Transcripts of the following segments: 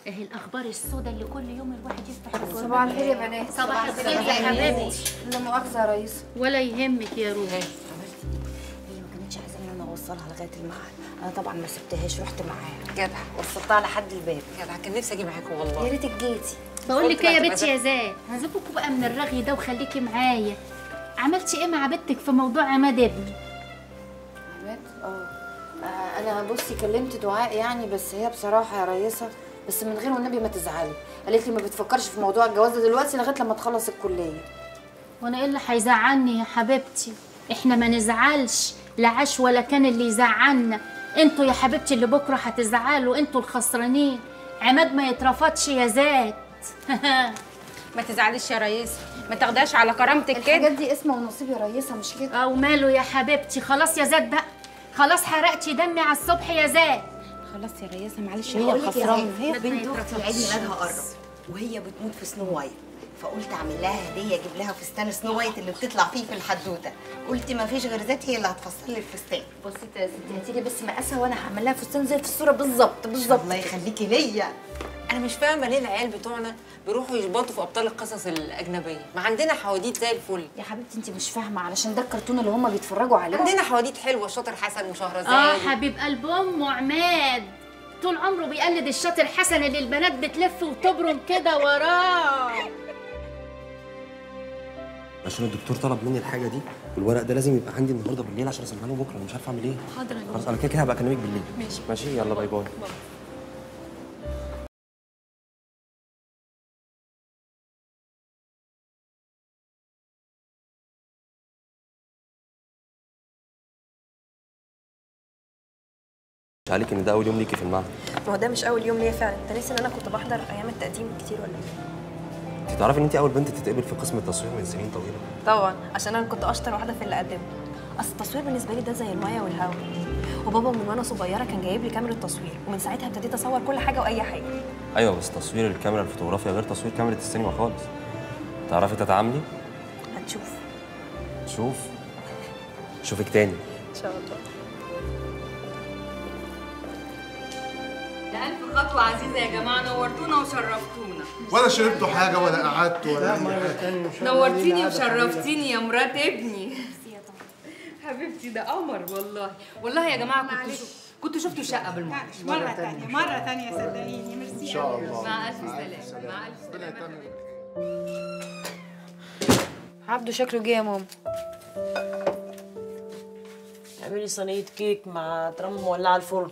اهي الاخبار السوداء اللي كل يوم الواحد يفتح الجورنال. صباح الخير يا بنات. صباح الخير يا حبيبتي. لا مؤاخذه يا ريس. ولا يهمك يا روحي. هي ما كانتش عايزاني ان انا اوصلها لغايه المعهد، انا طبعا ما سبتهاش، رحت معاها. جدع. وصلتها لحد الباب. جدع، كان نفسي اجي معاكم والله. يا ريتك جيتي. بقول لك ايه يا بنتي يا زاد، هسيبكوا بقى من الرغي ده وخليكي معايا. عملتي ايه مع بنتك في موضوع عماد ابني؟ عماد؟ انا بصي كلمت دعاء يعني، بس هي بصراحه يا ريسه، بس من غير والنبي ما تزعلي، قالت لي ما بتفكرش في موضوع الجواز ده دلوقتي لغايه لما تخلص الكليه. وانا ايه اللي هيزعلني يا حبيبتي؟ احنا ما نزعلش، لا عاش ولا كان اللي يزعلنا. انتوا يا حبيبتي اللي بكره هتزعلوا، انتوا الخسرانين. عماد ما يترفضش يا زاد. ما تزعليش يا ريس، ما تاخدهاش على كرامتك كده. الحاجات دي اسمه ونصيب يا ريسه، مش كده؟ او ماله يا حبيبتي. خلاص يا زاد بقى، خلاص حرقتي دمي على الصبح يا زاد. خلاص يا ريسه معلش، هي هي خسرانه. هي بنت اختي عيد ميلادها قرب وهي بتموت في سنو وايت، فقلت اعمل لها هديه، اجيب لها فستان سنو وايت اللي بتطلع فيه في الحدوته. قلت ما فيش غير ذات هي اللي هتفصل لي الفستان. بصي يا ستي، هتيجي بس مقاسها وانا هعمل لها فستان زي في الصوره بالظبط بالظبط. الله يخليكي ليا. انا مش فاهمه ليه العيال بتوعنا بيروحوا يشبطوا في ابطال القصص الاجنبيه، ما عندنا حواديت زي الفل. يا حبيبتي انت مش فاهمه، علشان ده الكرتون اللي هم بيتفرجوا عليه. عندنا حواديت حلوه، شاطر حسن وشهرزاد. حبيب قلب امه عماد طول عمره بيقلد الشاطر حسن اللي البنات بتلف وتبرم كده وراه. عشان الدكتور طلب مني الحاجه دي، والورق ده لازم يبقى عندي النهارده بالليل عشان اسلمها له بكره. انا مش عارف اعمل ايه. حاضر. خلاص انا كده كده هبقى اكلمك بالليل. ماشي يلا باي باي. مش عليك ان ده اول يوم ليكي في المعهد. ما هو ده مش اول يوم ليا فعلا. انت ناسي ان انا كنت بحضر ايام التقديم كتير ولا ايه؟ انت تعرفي ان انت اول بنت تتقبل في قسم التصوير من سنين طويله؟ طبعا، عشان انا كنت اشطر واحده في اللي قدمت. اصل التصوير بالنسبه لي ده زي الميه والهواء، وبابا من وانا صغيره كان جايب لي كاميرا تصوير، ومن ساعتها ابتديت اصور كل حاجه واي حاجه. ايوه بس تصوير الكاميرا الفوتوغرافيا غير تصوير كاميرا السينما خالص. تعرفي تتعاملي؟ هتشوف. شوفك تاني ان شاء الله. ألف خطوة عزيزة يا جماعة، نورتونا وشرفتونا. ولا شربتوا حاجة ولا قعدتوا ولا أي حاجة. نورتيني وشرفتيني يا مرات ابني. حبيبتي ده قمر والله. والله يا جماعة كنتوا شفتوا شقة بالمرة. مرة تانية صدقيني. ميرسي إن شاء الله. مع ألف سلامة. مع ألف سلامة. عبده شكله جه يا ماما. اعملي صينية كيك مع طالما مولعة الفرن.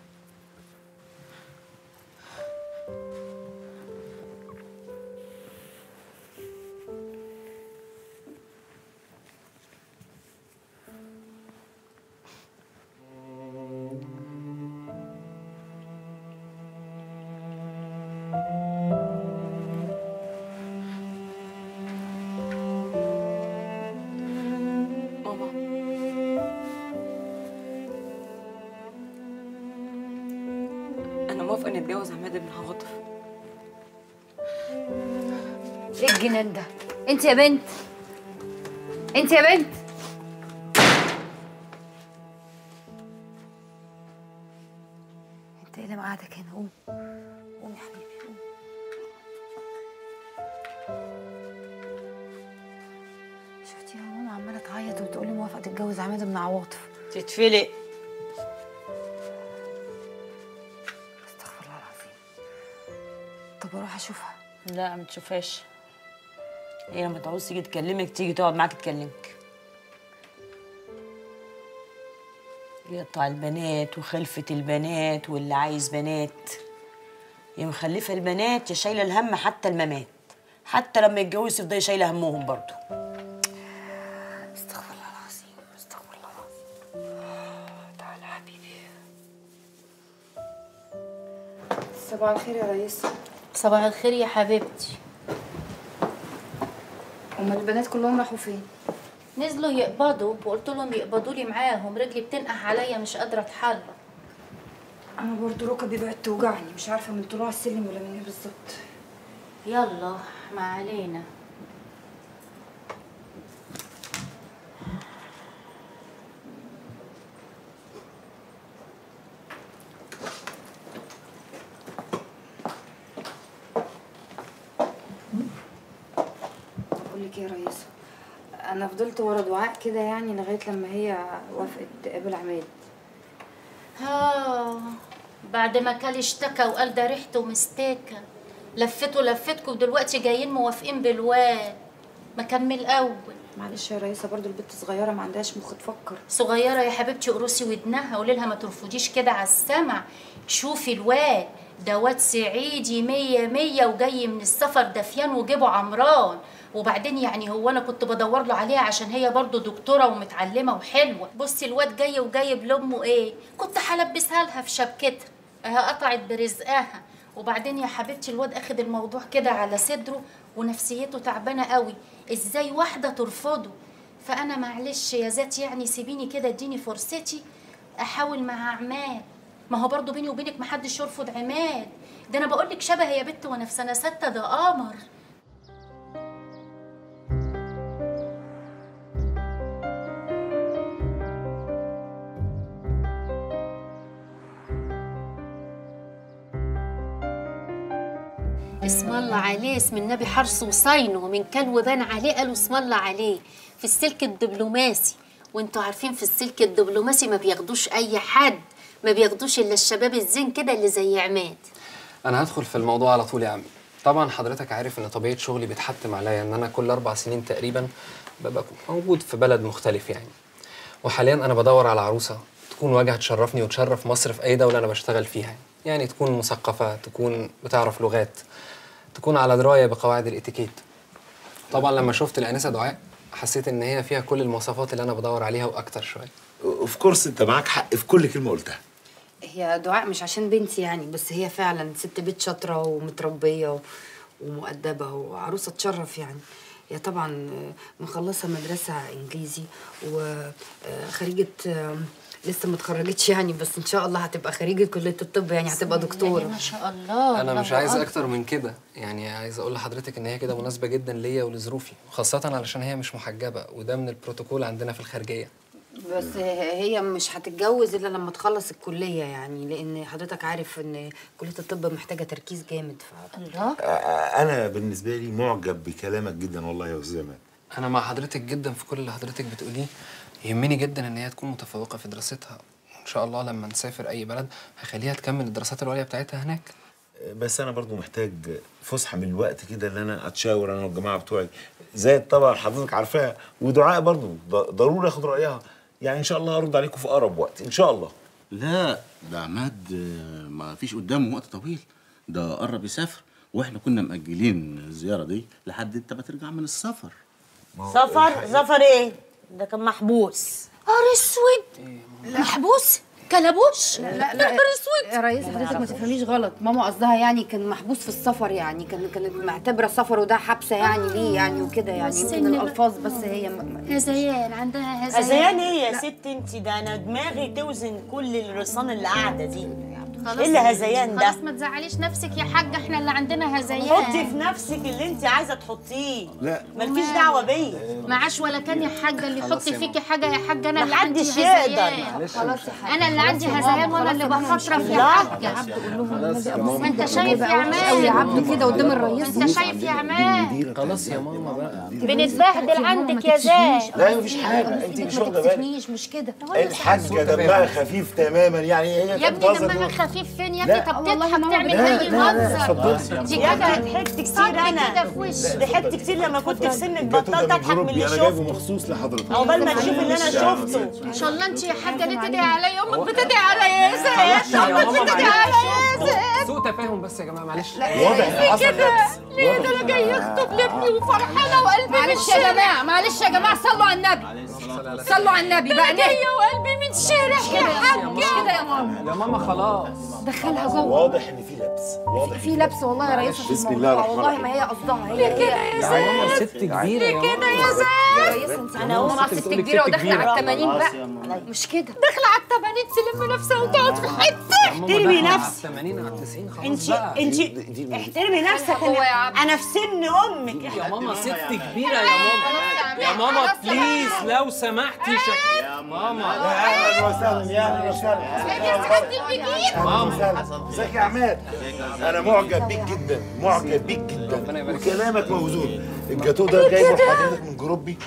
انا موافقه نتجوز عماد ابن عواطف. ايه الجنان ده؟ انت يا بنت، انت يا بنت. انت ايه اللي مقعدك هنا؟ قوم قوم يا حبيبي قوم. شفتي يا ماما عماله تعيط وتقولي موافقه تتجوز عماد بن عواطف. تتفلق. استغفر الله العظيم. طب اروح اشوفها؟ لا ما تشوفهاش، هي لما تعوز تيجي تكلمك تيجي تقعد معاك تكلمك. يقطع البنات وخلفة البنات واللي عايز بنات، يا مخلفة البنات يا شايلة الهم حتى الممات، حتى لما يتجوزوا تفضلي شايلة همهم برضه. استغفر الله العظيم، استغفر الله العظيم. تعالى يا حبيبي. صباح الخير يا ريس. صباح الخير يا حبيبتي. امال البنات كلهم راحوا فين؟ نزلوا يقبضوا، وقلت لهم يقبضوا لي معاهم، رجلي بتنقح عليا مش قادره اتحرك. انا برضه ركبي بقت توجعني، مش عارفه من طلوع السلم ولا من ايه بالظبط. يلا ما علينا. لك ايه يا ريسه، انا فضلت ورا دعاء كده يعني لغايه لما هي وافقت تقابل عماد. بعد ما كل اشتكى وقال ده ريحته مستاكه، لفتكم ودلوقتي جايين موافقين بالواد. ما كان من الاول. معلش يا ريسه، برضو البنت صغيره ما عندهاش مخ تفكر. صغيره يا حبيبتي، قروسي ودنها، قولي لها ما ترفضيش كده على السمع. شوفي الواد ده واد صعيدي 100 وجاي من السفر دفيان وجيبه عمران. وبعدين يعني هو انا كنت بدور له عليها عشان هي برضو دكتوره ومتعلمه وحلوه. بصي الواد جاي وجايب لامه ايه، كنت هلبسها لها في شبكتها، قطعت برزقها. وبعدين يا حبيبتي الواد اخد الموضوع كده على صدره ونفسيته تعبانه قوي. ازاي واحده ترفضه؟ فانا معلش يا ذات يعني سيبيني كده، اديني فرصتي احاول مع عماد. ما هو برضو بيني وبينك محدش يرفض عماد. ده انا بقولك شبه يا بت وانا في سنه 6، ده قمر. اسم الله عليه، اسم النبي حرص وصينه، ومن كان وبان عليه قالوا اسم الله عليه. في السلك الدبلوماسي، وانتوا عارفين في السلك الدبلوماسي ما بياخدوش اي حد، ما بياخدوش الا الشباب الزين كده اللي زي عماد. انا هدخل في الموضوع على طول يا عمي. طبعا حضرتك عارف ان طبيعه شغلي بتحتم عليا ان انا كل 4 سنين تقريبا ببقى موجود في بلد مختلف يعني. وحاليا انا بدور على عروسه تكون واجهه تشرفني وتشرف مصر في اي دوله انا بشتغل فيها. يعني تكون مثقفه، تكون بتعرف لغات، تكون على درايه بقواعد الاتيكيت. طبعا لما شفت الانسه دعاء حسيت ان هي فيها كل المواصفات اللي انا بدور عليها واكتر شويه. اوف كورس، انت معاك حق في كل كلمه قلتها. هي دعاء مش عشان بنتي يعني، بس هي فعلا ست بيت شاطره ومتربيه ومؤدبه وعروسه تشرف يعني. هي طبعا مخلصه مدرسه انجليزي وخريجه، لسه ما اتخرجتش يعني، بس ان شاء الله هتبقى خريجه كليه الطب يعني، هتبقى دكتوره ما شاء الله. انا مش عايز اكتر من كده يعني. عايز اقول لحضرتك ان هي كده مناسبه جدا ليا ولظروفي، خاصه علشان هي مش محجبه، وده من البروتوكول عندنا في الخارجيه. بس هي مش هتتجوز الا لما تخلص الكليه يعني، لان حضرتك عارف ان كليه الطب محتاجه تركيز جامد. الله. انا بالنسبه لي معجب بكلامك جدا والله يا استاذ عماد. انا مع حضرتك جدا في كل اللي حضرتك بتقوليه. يهمني جدا ان هي تكون متفوقه في دراستها، وان شاء الله لما نسافر اي بلد هخليها تكمل الدراسات العليا بتاعتها هناك. بس انا برضو محتاج فسحه من الوقت كده ان انا اتشاور انا والجماعه بتوعي، زي طبعا حضرتك عارفاها، ودعاء برضو ضروري اخد رايها يعني. ان شاء الله هرد عليكم في اقرب وقت ان شاء الله. لا ده عماد ما فيش قدامه وقت طويل، ده قرب يسافر، واحنا كنا مأجلين الزياره دي لحد انت ما ترجع من السفر. سفر ايه؟ ده كان محبوس. نهار اسود. محبوس؟ كلبوش؟ لا يا ريس حضرتك ما تفهميش غلط، ماما قصدها يعني كان محبوس في السفر يعني، كانت معتبره السفر وده حبسه يعني ليه يعني وكده يعني، يمكن الالفاظ بس هي هذيان عندها هذيان ايه يا ست انت؟ ده انا دماغي توزن كل الرصان اللي قاعده دي. ايه اللي هذيان ده؟ خلاص ما تزعليش نفسك يا حاجه، احنا اللي عندنا هذيان. حطي في نفسك اللي انت عايزه تحطيه. لا مالكيش دعوه بيا. معاش ولا كان يا حاجه اللي يحط فيكي حاجه يا حاجه. انا اللي عندي محدش هذيان. خلاص يا حاجه، انا اللي عندي هذيان وانا اللي بخطرف يا حاجه. عبد قول لهم ما انت شايف يا عماد يا عبد كده قدام الرئيس. انت شايف يا عماد. خلاص يا ماما بقى، بنتبهدل عندك يا زاد. لا مفيش حاجه، انت مش واخده بالك. مش كده الحاجه دمها خفيف تماما يعني. هي يا ابني دمها خفيف فين يا ابني؟ طب تضحك تعمل اي منظر. دي كده ضحكت كتير انا، ضحكت كتير لما كنت في سنك، بطلت اضحك من اللي انا جايبه شفته. مخصوص لحضرتك عقبال ما تشوف اللي انا شفته. ان شاء الله انت يا حاجه ليه تدعي عليا؟ امك بتدعي عليا يا زاد. امك بتدعي عليا يا زاد. سوء تفاهم بس يا جماعه معلش. واضح ان حصل لبس. ليه ده انا جاي اخطب لابني وفرحانه وقلبي معلش يا جماعه، معلش يا جماعه، صلوا على النبي، صلوا على النبي بقى. جايه وقلبي من شارح يا حاجه. مش كده يا ماما، يا ماما خلاص. دخلها جوه. واضح ان في لبس، واضح في لبس والله يا ريس. بسم الله الرحمن الرحيم. والله ما هي قصدها هي كده يا زاد. يا ماما ست كبيره يا ماما. كده يا زاد. يا ريس انت انا اقوم ماما ست كبيره وداخله على 80 بقى. مش كده. داخله على 80 تلم نفسها وتقعد في حته. احترمي نفسك. 80 على 90 خلاص انت بقى. انت احترمي نفسك. انا في سن امك يا ماما ست كبيره يا ماما. يا ماما بليز لو سمحت. سمحتي يا ماما. يا اهلا وسهلا يا اهلا وسهلا. ماما ازيك يا عماد؟ انا معجب بيك جدا، معجب بيك جدا، وكلامك موزون. الجاتوه ده جايبه لحضرتك من جروبي.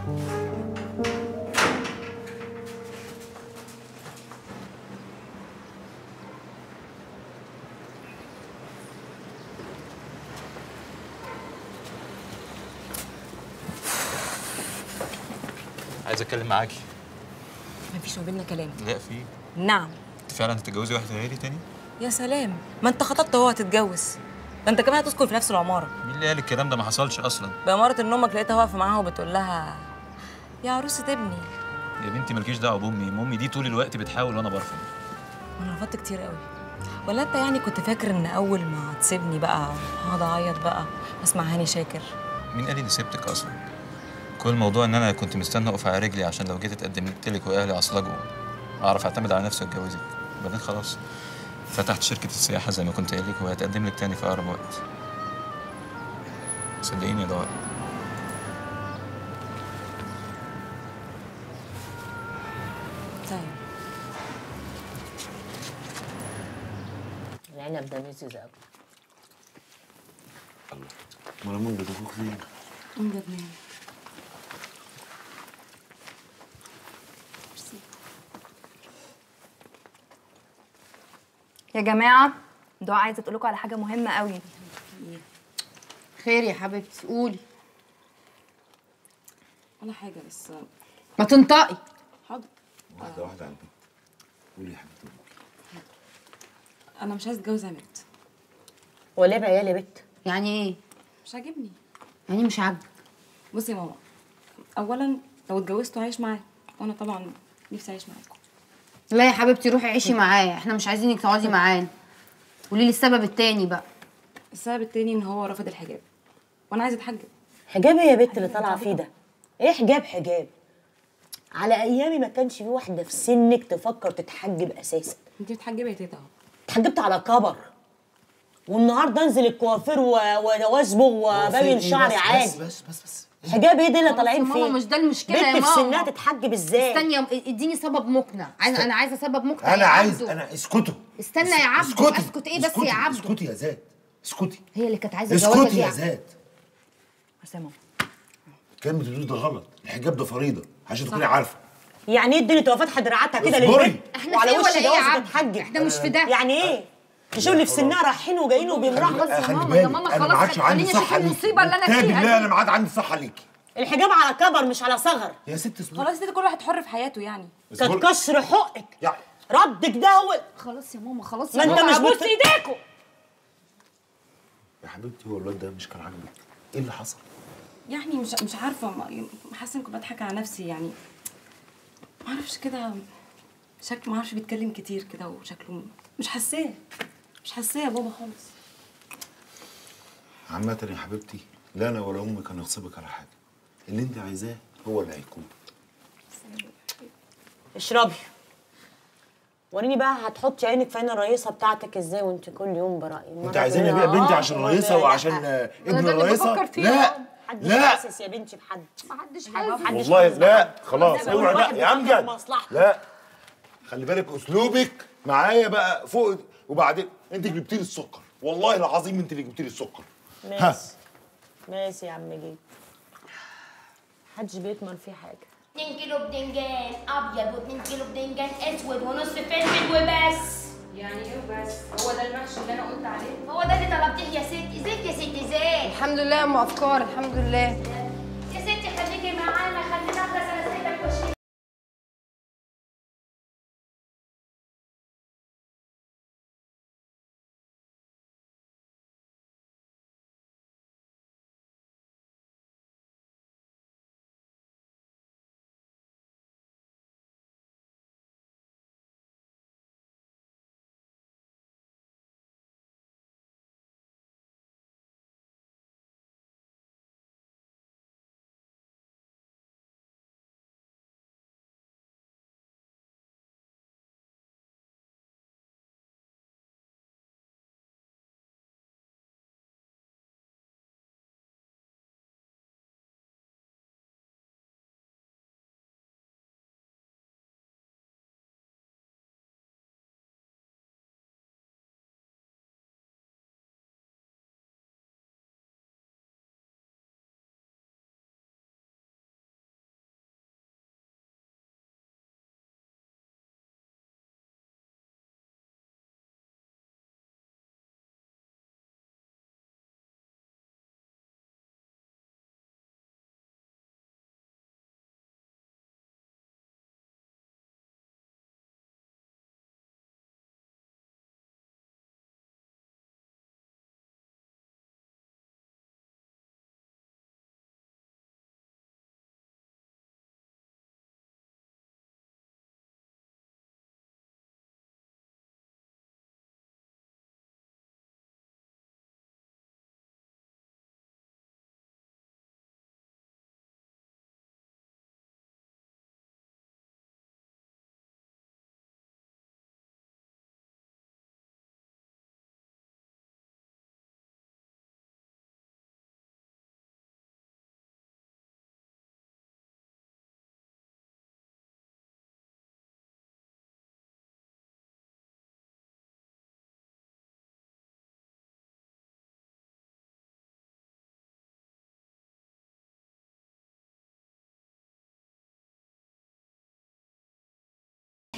عايز اتكلم معاكي. مفيش ما بيننا كلام. لا في. نعم. انت فعلا هتتجوزي واحده غيري تاني؟ يا سلام، ما انت خطبت وهو هتتجوز. ده انت كمان هتسكن في نفس العماره. مين اللي قال الكلام ده؟ ما حصلش اصلا. بأمارة ان امك لقيتها واقفه معاها وبتقول لها يا عروسه ابني. يا بنتي مالكيش دعوه بامي، امي دي طول الوقت بتحاول وانا برفض. وانا رفضت كتير قوي. ولا انت يعني كنت فاكر ان اول ما تسيبني بقى هقعد اعيط بقى اسمع هاني شاكر؟ مين قال اني سبتك اصلا؟ كل الموضوع ان انا كنت مستني اقف على رجلي عشان لو جيت اتقدمت لك واهلي عصلجوا اعرف اعتمد على نفسي واتجوزك. بعدين خلاص فتحت شركه السياحه زي ما كنت قايل لك، وهتقدم لك تاني في اقرب وقت. صدقيني يا ضوء. طيب. العنب ده لذيذ قوي. ما انا منجد اخوك فين؟ امجد نام. يا جماعه دعاء عايزه تقول لكم على حاجه مهمه قوي. خير يا حبيبتي قولي. ولا حاجه بس. ما تنطقي. حاضر. واحده واحده على البيت. قولي يا حبيبتي. انا مش عايزه اتجوز عماد. ولا بعيال يا بت؟ يعني ايه؟ مش عاجبني. يعني مش عاجبك؟ بصي يا ماما، اولا لو اتجوزتوا عايش معاه، وانا طبعا نفسي اعيش معاكم. لا يا حبيبتي روحي عيشي معاه، احنا مش عايزينك تقعدي معانا. قولي لي السبب التاني بقى. السبب التاني ان هو رفض الحجاب وانا عايزه اتحجب. حجاب ايه يا بت اللي طالعه فيه ده؟ ايه حجاب؟ على ايامي ما كانش في واحده في سنك تفكر تتحجب اساسا. انت بتحجبي يا تيتا اهو. اتحجبت على كبر، والنهارده انزل الكوافير واصبغ وبين شعري عادي. بس حجاب ايه ده اللي طالعين فيه؟ ماما مش ده المشكله يا ماما. بنت في سنها تتحجب ازاي؟ استني اديني سبب مقنع. انا عايزه سبب مقنع. انا عايز اسكتوا. استنى يا عبدو. اسكت ايه بس يا عبدو؟ اسكتي يا زاد، اسكتي. هي اللي كانت عايزه جوازك. اسكتي يا زاد. بس يا ماما كلمة بتقولي ده غلط، الحجاب ده فريضة عشان تكوني عارفة. يعني ايه الدنيا تبقى فاتحه دراعاتها كده اصبري. للبنت احنا وعلى في وش ولا ايه يا جوازها عبد؟ تتحجب؟ احنا مش في ده. يعني ايه؟ تشوف اللي في سنها رايحين وجايين وبيمرحوا. خلاص يا ماما يا ماما انا ما عادش خلاص عندي خليني اشوف صحة ليكي. المصيبه اللي انا كتاب فيها الله دي. انا ما عاد عندي صحة ليكي. الحجاب على كبر مش على صغر. يا ست اسمعي. خلاص تيتا كل واحد حر في حياته يعني. تتكسر حقك. ردك ده هو. خلاص يا ماما خلاص ما يا انت ماما. مش ابوس ايديكوا. يا حبيبتي هو الواد ده مش كان عاجبك؟ ايه اللي حصل؟ يعني مش عارفه حاسه اني كنت بضحك على نفسي يعني. ما اعرفش كده شكله، ما اعرفش بيتكلم كتير كده وشكله مش حاساه يا بابا خالص. عامة يا حبيبتي لا انا ولا امك هنغصبك على حاجة. اللي انت عايزاه هو اللي هيكون. اشربي. وريني بقى هتحطي عينك في عين الرئيسه بتاعتك ازاي وانت كل يوم برأيي. انت عايزاني ابيع بنتي عشان الرئيسة وعشان ابن الرئيسة؟ لا محدش حاسس يا بنتي بحد. محدش حاسس. والله لا خلاص اوعي بقى يا امجد. مصلحتك. لا خلي بالك اسلوبك معايا بقى فوق. وبعدين انت جبتي لي السكر، والله العظيم انت اللي جبتي لي السكر. ماشي يا عم جيت. محدش بيتمر فيه حاجه. 2 كيلو بدنجان ابيض و2 كيلو بدنجان اسود ونص فلفل وبس. يعني ايه وبس؟ هو ده المحشي اللي انا قلت عليه؟ هو ده اللي طلبتيه يا ستي. ازيك يا ستي ازيك؟ الحمد لله يا ام افكار الحمد لله. يا ستي خليكي معانا خلينا نخلص انا سايبك واشيل.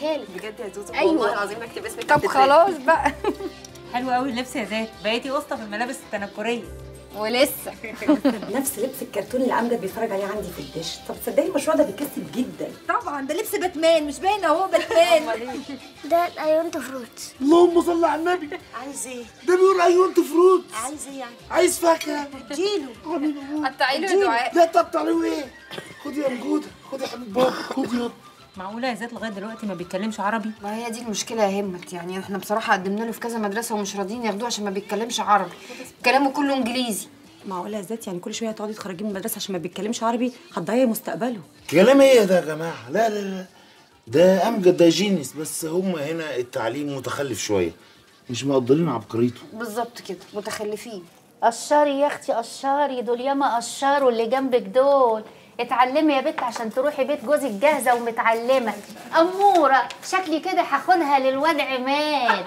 اوريها لك. بجد يا زوزو؟ أيوة. والله العظيم اكتب اسمك. طب خلاص بقى. حلو قوي اللبس يا زاد، بقيتي قسطه في الملابس التنكريه. ولسه نفس لبس الكرتون اللي امجد بيتفرج عليه عندي في الدش. طب تصدقي المشروع ده بيكسب جدا. طبعا ده لبس باتمان، مش باين اهو باتمان. ده ايونت فروت. اللهم صل على النبي. عايز ايه؟ ده بيقول ايونت فروت. عايز ايه يعني؟ عايز فاكهه. اديله. قطعي له يا دعاء. لا تقطع له ايه؟ خدي يا مجوده، خدي يا حبيب بابا، خدي يا. معقوله يا زاد لغايه دلوقتي ما بيتكلمش عربي؟ ما هي دي المشكله يا همت، يعني احنا بصراحه قدمنا له في كذا مدرسه ومش راضيين ياخدوه عشان ما بيتكلمش عربي، كلامه كله انجليزي. معقوله يا زات يعني كل شويه تقعدي تخرجيه من المدرسه عشان ما بيتكلمش عربي؟ هتضيعي مستقبله. كلام ايه ده يا جماعه؟ لا لا لا، ده امجد ده جينيس، بس هم هنا التعليم متخلف شويه، مش مقدرين عبقريته. بالظبط كده، متخلفين. قشري يا اختي قشري، دول ياما قشروا اللي جنبك دول. اتعلمي يا بنت عشان تروحي بيت جوزك جاهزه ومتعلمه. اموره شكلي كده هاخدها للواد عماد.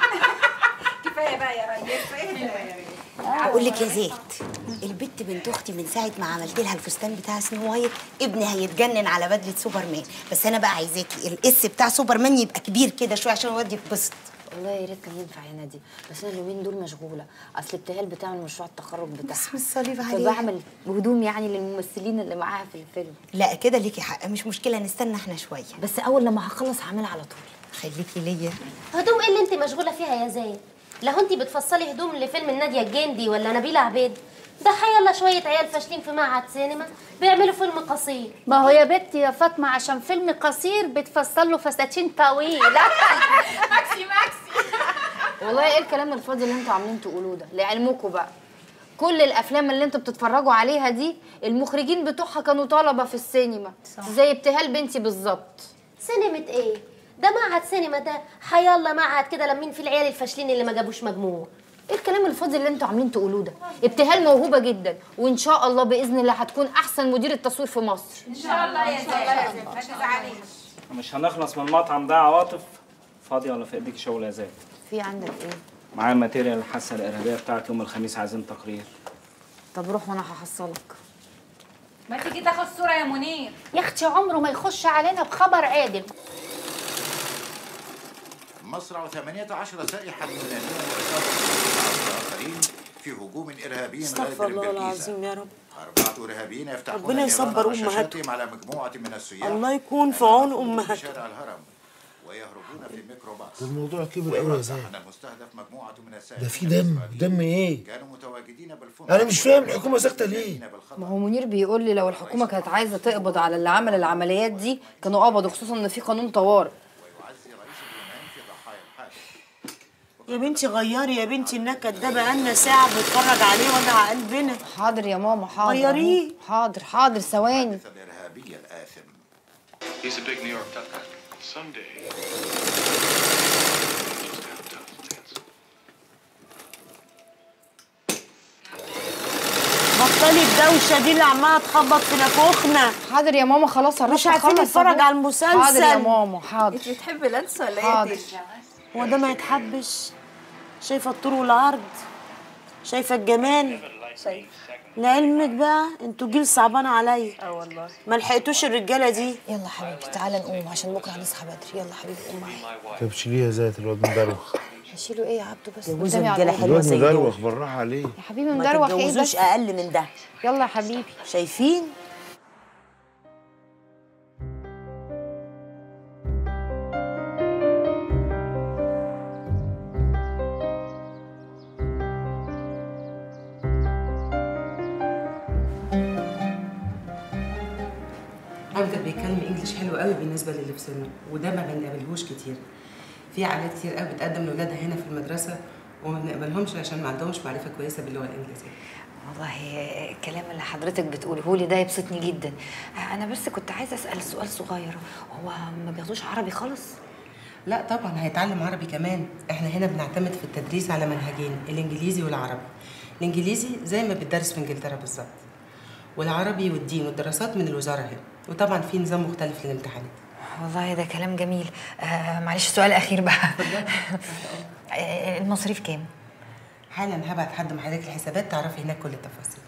كفايه بقى يا ريس. اقول لك يا زيت، البت بنت اختي من ساعه ما عملت لها الفستان بتاع سنو وايت ابني هيتجنن على بدله سوبرمان، بس انا بقى عايزاكي الاس بتاع سوبرمان يبقى كبير كده شويه عشان الواد يتبسط. والله يا ريت كان ينفع هنا دي، بس انا اليومين دول مشغوله، اصل ابتهال بتعمل مشروع التخرج بتاعها. بسم الصليب عليها. فبعمل هدوم يعني للممثلين اللي معاها في الفيلم. لا كده ليكي حق، مش مشكله نستنى احنا شويه، بس اول لما هخلص هعملها على طول. خليكي ليا. هدوم ايه اللي انت مشغوله فيها يا زين؟ لا انت بتفصلي هدوم لفيلم ناديه الجندي ولا نبيله عبيد؟ ده حيلا شويه عيال فاشلين في معهد سينما بيعملوا فيلم قصير. ما هو يا بنتي يا فاطمه عشان فيلم قصير بتفصل له فساتين طويله. ماكسي. والله ايه الكلام الفاضي اللي انتوا عاملين تقولوه ده؟ لعلمكم بقى كل الافلام اللي انتوا بتتفرجوا عليها دي المخرجين بتوعها كانوا طلبه في السينما، صح. زي ابتهال بنتي بالظبط. سينما ايه؟ ده معهد سينما، ده حيلا معهد كده لمين في العيال الفاشلين اللي ما جابوش مجموع. ايه الكلام الفاضي اللي انتوا عاملين تقولوه ده؟ ابتهال موهوبه جدا، وان شاء الله باذن الله هتكون احسن مديره تصوير في مصر. ان شاء الله يا زين، ما تزعليش. مش هنخلص من المطعم ده يا عواطف. فاضيه ولا في ايديك شغل يا زاد؟ في عندك ايه؟ معايا ماتيريال الحاسه الارهابيه بتاعت يوم الخميس، عايزين تقرير. طب روح وانا هحصلك. ما تيجي تاخد صوره يا منير. يا اختي عمره ما يخش علينا بخبر عادل. مصرع 18 سائحا يونانيا وإصابة 10 آخرين في هجوم إرهابي استغفر الله العظيم يا رب. 4 إرهابيين يفتحون ربنا يصبر أمهاتهم على مجموعة من السياح. الله يكون في عون أمهاتهم. شارع الهرم ويهربون في ميكروباص. ده الموضوع كبر قوي يا زين. المستهدف مجموعة من السائحين. ده في دم ايه؟ كانوا متواجدين بالفندق. انا مش فاهم الحكومه ساكته ليه؟ ما هو منير بيقول لي لو الحكومه كانت عايزه تقبض على اللي عمل العمليات دي كانوا قبضوا، خصوصا ان في قانون طوارئ. يا بنتي غيري يا بنتي النكد ده، بقالنا ساعة بنتفرج عليه وجع قلبنا. حاضر يا ماما حاضر. غيريه. حاضر ثواني. الإرهابي الآثم. He's a big New York tough guy. Someday. بطلي الدوشة دي اللي عمالة تخبط في نافوخنا. حاضر يا ماما خلاص مش عارفين نتفرج على المسلسل. حاضر يا ماما حاضر. انت بتحبي لانس ولا ايه؟ حاضر. هو ده ما يتحبش؟ شايفة الطول والعرض، شايفة الجمال. شايفة. لعلمك بقى انتوا جيل صعبان عليا. والله. ما لحقتوش الرجالة دي. يلا حبيبتي تعالى نقوم عشان بكره هنصحى بدري. يلا حبيبي قوم معايا. طب شيليها ذات الواد مدروخ. هشيله ايه يا عبدو بس؟ جوز رجالة حلوة الواد زي دول. مدروخ بالراحه عليه. يا حبيبي ما مدروخ ايه تتجوزوش بس؟ اقل من ده. يلا يا حبيبي. شايفين؟ امجد بيتكلم انجليش حلو قوي بالنسبه للي في سنه، وده ما بنقابلهوش كتير. في عائلات كتير قوي بتقدم لاولادها هنا في المدرسه وما بنقبلهمش عشان ما عندهمش معرفه كويسه باللغه الانجليزيه. والله الكلام اللي حضرتك بتقوله لي ده يبسطني جدا. انا بس كنت عايزه اسال سؤال صغير، هو ما بياخدوش عربي خالص؟ لا طبعا هيتعلم عربي كمان. احنا هنا بنعتمد في التدريس على منهجين، الانجليزي والعربي. الانجليزي زي ما بتدرس في انجلترا بالظبط، والعربي والدين والدراسات من الوزاره هنا، وطبعا في نظام مختلف للامتحانات. والله ده كلام جميل. معلش سؤال اخير بقى. المصاريف كام؟ حالا هبعت حد مع حضرتك الحسابات تعرفي هناك كل التفاصيل.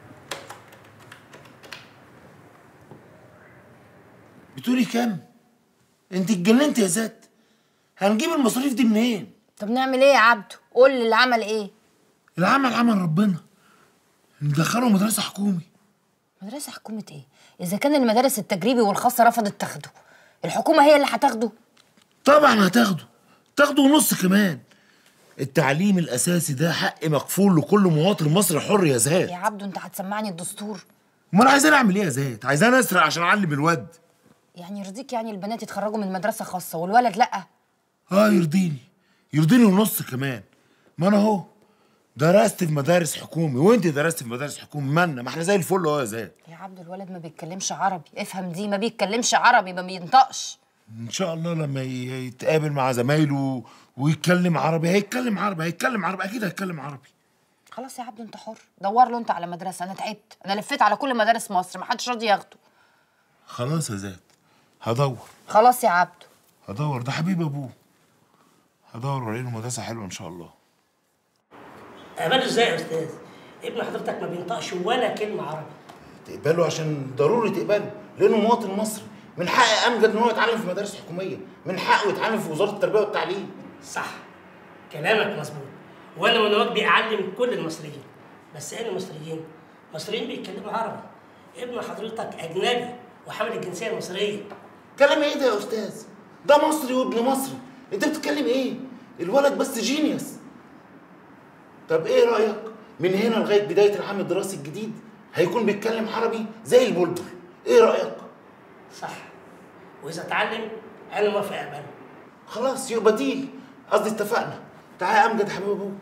بتقولي كام؟ انت اتجننت يا ذات، هنجيب المصاريف دي منين؟ طب نعمل ايه يا عبده؟ قول لي العمل ايه؟ العمل عمل ربنا، ندخله مدرسه حكومي. مدرسه حكومه ايه؟ اذا كان المدارس التجريبي والخاصه رفضت تاخده، الحكومه هي اللي هتاخده؟ طبعا تاخده ونص كمان. التعليم الاساسي ده حق مكفول لكل مواطن مصري حر يا زاد. يا عبده انت هتسمعني الدستور؟ امال عايزاني اعمل ايه يا زاد؟ عايزاني اسرق عشان اعلم الواد؟ يعني يرضيك يعني البنات يتخرجوا من مدرسه خاصه والولد لا؟ يرضيني ونص كمان. ما انا اهو درست في مدارس حكومي وانت درست في مدارس حكومي، ما احنا زي الفل اهو يا زاد. يا عبده الولد ما بيتكلمش عربي، افهم دي، ما بيتكلمش عربي، ما بينطقش. ان شاء الله لما يتقابل مع زمايله ويتكلم عربي هيتكلم عربي، اكيد هيتكلم عربي. خلاص يا عبده انت حر، دور له انت على مدرسه، انا تعبت، انا لفيت على كل مدارس مصر ما حدش راضي ياخده. خلاص يا زاد هدور. خلاص يا عبده هدور، ده حبيب ابوه. هدور والاقي له مدرسه حلوه ان شاء الله. اقبله ازاي يا استاذ؟ ابن حضرتك ما بينطقش ولا كلمه عربي. تقبله عشان ضروري تقبله، لانه مواطن مصري، من حق امجد ان هو يتعلم في مدارس حكوميه، من حقه يتعلم في وزاره التربيه والتعليم. صح، كلامك مظبوط، وانا من واجبي اعلم كل المصريين، بس ايه المصريين؟ مصريين بيتكلموا عربي. ابن حضرتك اجنبي وحامل الجنسيه المصريه. كلام ايه ده يا استاذ؟ ده مصري وابن مصري، انت بتتكلم ايه؟ الولد بس جينيوس. طب ايه رايك من هنا لغايه بدايه العام الدراسي الجديد هيكون بيتكلم عربي زي البلبل؟ ايه رايك؟ صح، واذا اتعلم انا موافق اقبله. خلاص يبقى ديل، قصدي اتفقنا. تعالى يا امجد حبيب ابوك.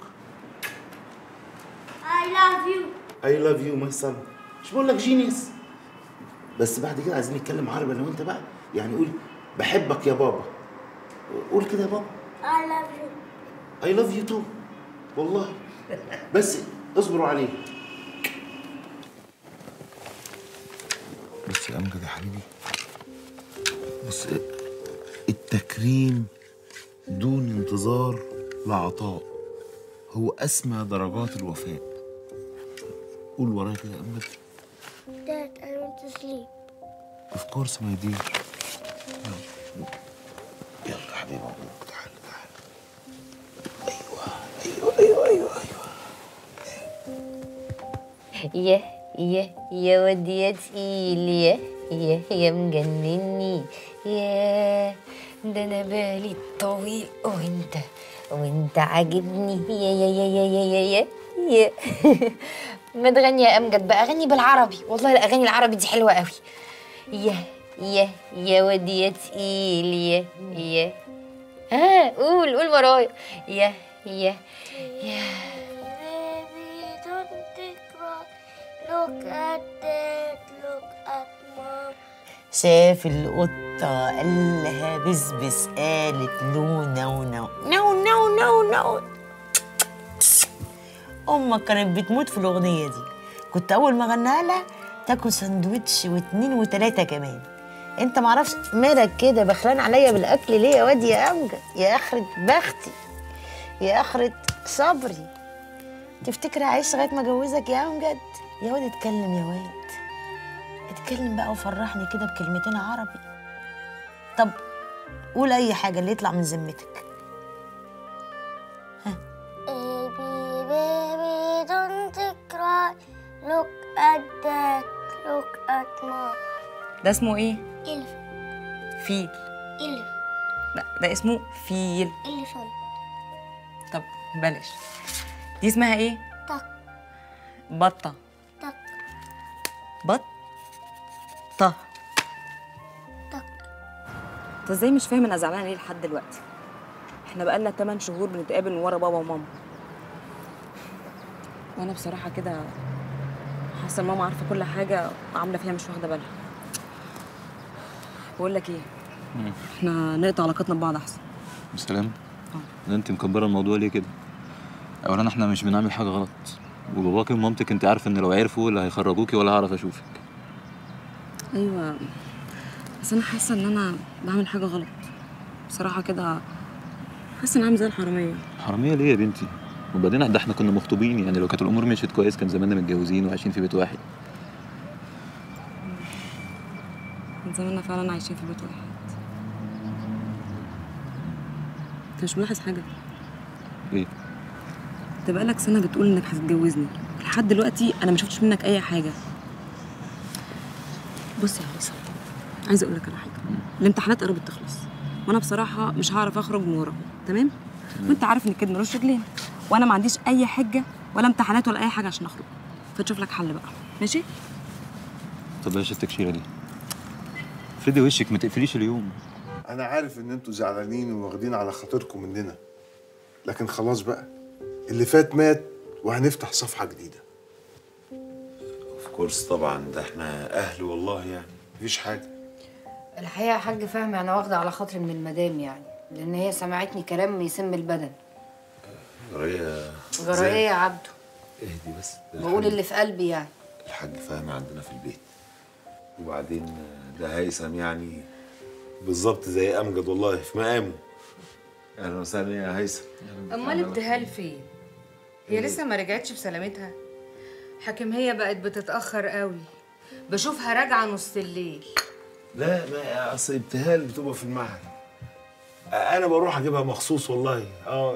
I love you my son. مش بقول لك جينيوس؟ بس بعد كده عايزين نتكلم عربي انا وانت بقى، يعني قول بحبك يا بابا. قول كده يا بابا. I love you too. والله بس اصبروا عليه. بص يا امجد يا حبيبي، بص، التكريم دون انتظار لعطاء هو اسمى درجات الوفاء. قول ورايا كده يا امجد. Dad, I want to sleep. Of course my dear. يلا يا حبيبي ابوك، تعال. ايوه. يا ودي يا تقيل، يا مجنني، ده انا بالي طويل وانت عاجبني، يا ما تغني يا امجد بقى، غني بالعربي، والله الاغاني العربي دي حلوه قوي. يا ودي يا تقيل، قول ورايا. يا Look at that, look at mom. شاف القطة قال لها بسبس، قالت له نو نو نو نو نو نو. أمك كانت بتموت في الأغنية دي، كنت أول ما غناها لها تاكل سندوتش واتنين وتلاتة كمان. أنت معرفش مالك كده بخلان عليا بالأكل ليه يا واد يا أمجد؟ يا آخرة بختي، يا آخرة صبري. تفتكر أعيش لغاية ما أجوزك يا أمجد؟ يا واد اتكلم يا واد، اتكلم بقى وفرحني كده بكلمتين عربي. طب قول اي حاجه اللي يطلع من ذمتك. Baby, don't cry. Look at that, look at mom. ده اسمه ايه؟ Elephant. فيل. Elephant. لا ده اسمه فيل. Elephant. طب بلاش. دي اسمها ايه؟ بطة. بطة. انت ازاي مش فاهم انا زعلانه ليه لحد دلوقتي؟ احنا بقالنا 8 شهور بنتقابل من ورا بابا وماما، وانا بصراحه كده حاسه ان ماما عارفه كل حاجه وعامله فيها مش واخده بالها. بقول لك ايه، احنا نقطع علاقتنا ببعض احسن. سلام. ده انت مكبره الموضوع ليه كده؟ اولا احنا مش بنعمل حاجه غلط، وباباكي ومامتك انت عارفه ان لو عرفوا اللي هيخرجوكي ولا هعرف اشوفك. ايوه بس انا حاسه ان انا بعمل حاجه غلط بصراحه كده، حاسه ان انا عامله زي الحراميه. حراميه ليه يا بنتي؟ وبعدين ده احنا كنا مخطوبين، يعني لو كانت الامور مشيت كويس كان زماننا متجوزين وعايشين في بيت واحد. من زماننا فعلا عايشين في بيت واحد. مش ملاحظ حاجه؟ ايه؟ انت بقالك سنه بتقول انك هتتجوزني، لحد دلوقتي انا ما شفتش منك اي حاجه. بص يا هيثم، عايزه اقول لك على حاجه. الامتحانات قربت تخلص، وانا بصراحه مش هعرف اخرج من وراهم، تمام؟ وانت عارف ان الكدب ملوش رجلين، وانا ما عنديش اي حجه ولا امتحانات ولا اي حاجه عشان اخرج، فتشوف لك حل بقى، ماشي؟ طب بلاش التكشيره دي، افردي وشك ما تقفليش اليوم. انا عارف ان انتوا زعلانين وواخدين على خاطركم مننا، لكن خلاص بقى، اللي فات مات وهنفتح صفحه جديده. اوف كورس طبعا، ده احنا اهل والله، يعني مفيش حاجه. الحقيقه يا حاج فهمي انا واخده على خاطري من المدام يعني، لان هي سمعتني كلام يسم البدن. جرايه يا عبده. اهدي بس، بقول اللي في قلبي يعني. الحاج فهمي عندنا في البيت، وبعدين ده هيثم يعني بالظبط زي امجد والله في مقامه. اهلا وسهلا يا هيثم. امال ابتهال فين؟ هي لسه ما رجعتش بسلامتها؟ حاكم هي بقت بتتاخر قوي، بشوفها راجعه نص الليل. لا، ما اصل ابتهال بتبقى في المعهد، انا بروح اجيبها مخصوص والله.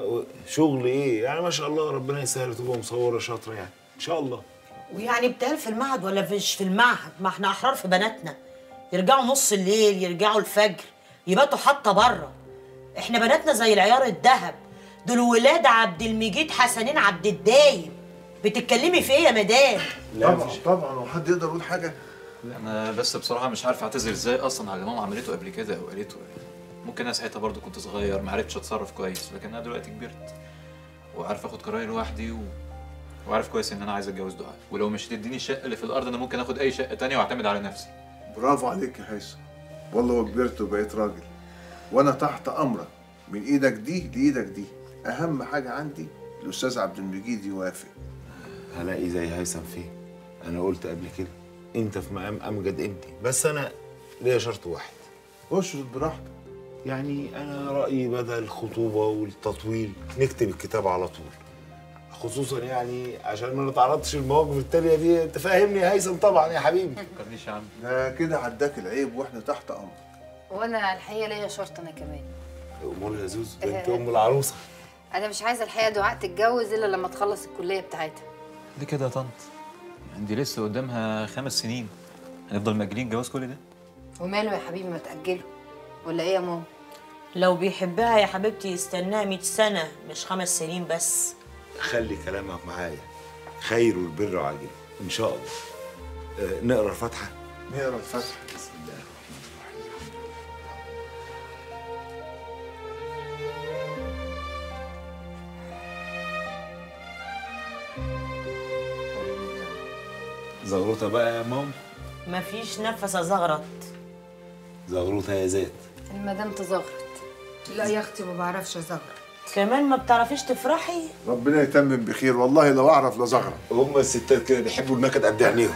شغل ايه يعني، ما شاء الله ربنا يسهل، تبقى مصوره شاطره يعني ان شاء الله. ويعني ابتهال في المعهد ولا مش في المعهد؟ ما احنا احرار في بناتنا، يرجعوا نص الليل، يرجعوا الفجر، يباتوا حتى بره. احنا بناتنا زي العيار الذهب، دول ولاد عبد المجيد حسنين عبد الدايم. بتتكلمي في ايه يا مدام؟ طبعا طبعا، وحد يقدر يقول حاجه؟ انا بس بصراحه مش عارف اعتذر ازاي اصلا على اللي ماما عملته قبل كده او قالته. ممكن انا ساعتها برضو كنت صغير ما عرفتش اتصرف كويس، لكن انا دلوقتي كبرت وعارف اخد قراري لوحدي وعارف كويس ان انا عايز اتجوز دعاء، ولو مش هتديني الشقه اللي في الارض انا ممكن اخد اي شقه تانية واعتمد على نفسي. برافو عليك يا هيثم، والله وكبرت وبقيت راجل، وانا تحت امرك من ايدك دي لايدك دي. اهم حاجه عندي الاستاذ عبد المجيد يوافق. هلاقي زي هيثم فين؟ انا قلت قبل كده انت في مقام امجد ابني، بس انا ليا شرط واحد. اشرط براحتك. يعني انا رايي بدل الخطوبه والتطويل نكتب الكتاب على طول، خصوصا يعني عشان ما نتعرضش للمواقف التانيه دي. انت فاهمني يا هيثم طبعا يا حبيبي. ما تفكرنيش يا عم، ده كده عداك العيب واحنا تحت امرك. وانا الحقيقه ليا شرط انا كمان. امور يا زوزو، ده انت ام العروسه. انا مش عايزه الحقيقه دعاء تتجوز الا لما تخلص الكليه بتاعتها. ليه كده يا طنط؟ عندي لسه قدامها 5 سنين، هنفضل مأجلين الجواز كل ده؟ وماله يا حبيبي، ما تاجله ولا ايه يا ماما؟ لو بيحبها يا حبيبتي يستناها 100 سنه مش 5 سنين بس. خلي كلامك معايا، خير والبر عاجل ان شاء الله. نقرا الفاتحه. نقرا الفاتحه. بسم الله الرحمن الرحيم. زغروطه بقى يا ماما. مفيش نفس زغرت. زغروطه يا زيت. المدام تزغرط. لا يا اختي ما بعرفش ازغرط. كمان ما بتعرفيش تفرحي؟ ربنا يتمم بخير، والله لو اعرف لزغرة. هم الستات كده بيحبوا النكد قد عينيهم.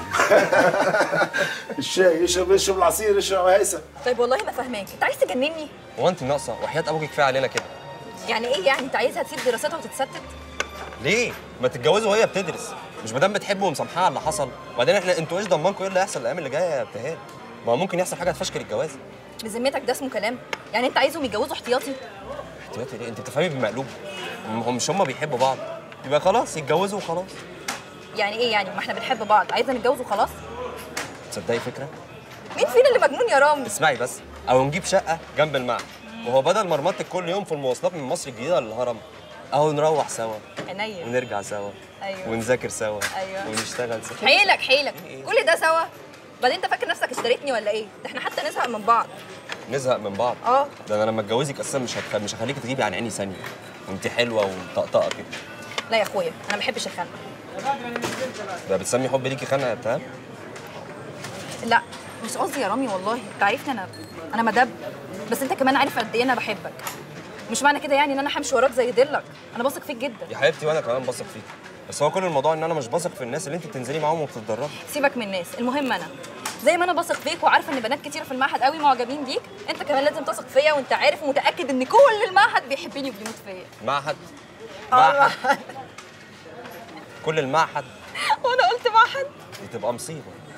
الشاي اشرب العصير، اشرب يا هيثم. طيب والله ما فاهماك، انت عايز تجنني؟ هو انت ناقصه وحياه ابوك كفايه علينا كده. يعني ايه يعني، انت عايزها تسيب دراستها وتتستت؟ ليه؟ ما تتجوزوا وهي بتدرس، مش مادام بتحبوا ومسامحاها على اللي حصل، وبعدين انتوا ايش ضمنكم ايه اللي هيحصل الايام اللي جايه يا ابتهال؟ ما هو ممكن يحصل حاجه تفشكل الجواز. بذمتك ده اسمه كلام؟ يعني انت عايزهم يتجوزوا احتياطي؟ احتياطي ليه؟ انت بتفهمي بالمقلوب. مش هم بيحبوا بعض، يبقى خلاص يتجوزوا وخلاص. يعني ايه يعني، ما احنا بنحب بعض، عايزه نتجوز وخلاص؟ تصدقي فكره؟ مين فينا اللي مجنون يا رامي؟ اسمعي بس، او نجيب شقه جنب المعهد، وهو بدل مرمطتك كل يوم في المواصلات من مصر الجديده للهرم، اهو نروح سوا عينيا ونرجع سوا. ايوه ونذاكر سوا. ايوه ونشتغل سوا. حيلك كل ده سوا؟ بعدين انت فاكر نفسك اشتريتني ولا ايه؟ ده احنا حتى نزهق من بعض. نزهق من بعض؟ ده انا لما اتجوزك اساسا مش هخليكي تغيبي عن عيني ثانيه، وانت حلوه ومطقطقه كده. لا يا اخويا انا ما بحبش الخنقه. ده بتسمي حب ليكي خنقه يا ابتهال؟ لا مش قصدي يا رامي، والله انت عارفني انا مدب، بس انت كمان عارف قد ايه انا بحبك. مش معنى كده يعني ان انا همشي وراك زي دلك، انا بثق فيك جدا يا حبيبتي، وانا كمان بثق فيك، بس هو كل الموضوع ان انا مش بثق في الناس اللي انت بتنزلي معاهم وبتتدربي. سيبك من الناس، المهم انا زي ما انا بثق فيك وعارفه ان بنات كتير في المعهد قوي معجبين بيك، انت كمان لازم تثق فيا، وانت عارف ومتاكد ان كل المعهد بيحبني وبيموت فيا. معهد؟ معهد كل المعهد؟ وانا قلت معهد؟ دي تبقى مصيبه.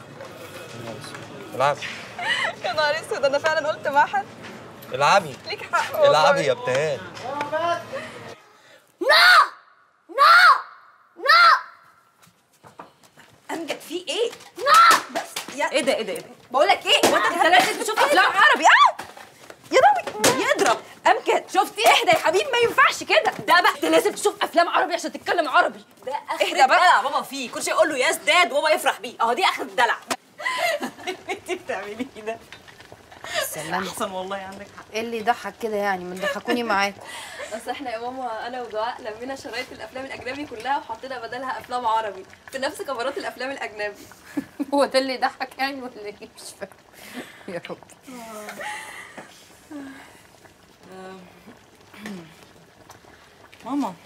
العبي يا نهار اسود، انا فعلا قلت معهد. العبي ليك حق والله. العبي يا ابتهال. امجد في ايه؟ بس يا ايه ده ايه ده ايه ده؟ بقول لك ايه؟ هو انت لازم تشوف افلام عربي يا رامي يضرب امجد شفتي؟ اهدى يا حبيبي ما ينفعش كده ده بقى انت لازم تشوف افلام عربي عشان تتكلم عربي ده اهدى بقى دلع بابا فيه كل شيء يقول له يا ازداد وبابا يفرح بيه اهو دي اخر الدلع. انت بتعملي كده سلام احسن والله عندك حق. ايه اللي يضحك كده يعني؟ ما تضحكوني معاكم. بس احنا يا ماما انا ودعاء لمينا شرايط الافلام الاجنبي كلها وحطينا بدلها افلام عربي في نفس كاميرات الافلام الاجنبي. هو ده اللي يضحك يعني ولا ايه؟ مش فاهم. يا رب. ماما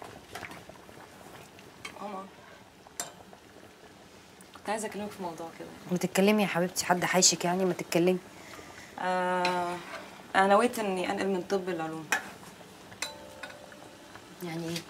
كنت عايزه اكلمك في موضوع كده. ما تتكلمي يا حبيبتي، حد حايشك يعني؟ ما تتكلمي. انا نويت اني انقل من طب العلوم. يعني ايه؟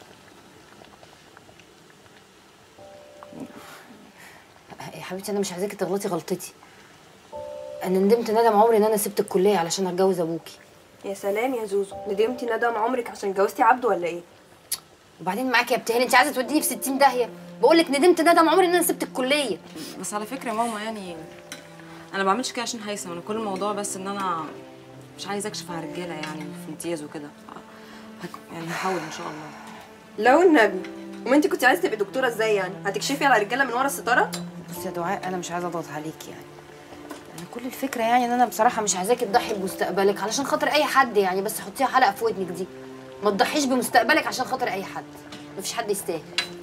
يا حبيبتي انا مش عايزاكي تغلطي غلطتي. انا ندمت ندم عمري ان انا سبت الكليه علشان اتجوز ابوكي. يا سلام يا زوزو، ندمتي ندم عمرك عشان اتجوزتي عبده ولا ايه؟ وبعدين معاكي يا ابتهال، انت عايزه توديني في 60 داهيه. بقول لك ندمت ندم عمري ان انا سبت الكليه. بس على فكره يا ماما يعني انا ما بعملش كده عشان هيثم، انا كل الموضوع بس ان انا مش عايزه اكشف على الرجاله يعني في امتياز وكده. يعني هحاول ان شاء الله. لو النبي وما انت كنت عايزه تبقي دكتوره ازاي يعني؟ هتكشفي على رجاله من ورا الستاره؟ بصي يا دعاء انا مش عايزه اضغط عليكي يعني. انا كل الفكره يعني ان انا بصراحه مش عايزاكي تضحي بمستقبلك علشان خاطر اي حد يعني، بس حطيها حلقه في ودنك دي. ما تضحيش بمستقبلك عشان خاطر اي حد، مفيش حد يستاهل.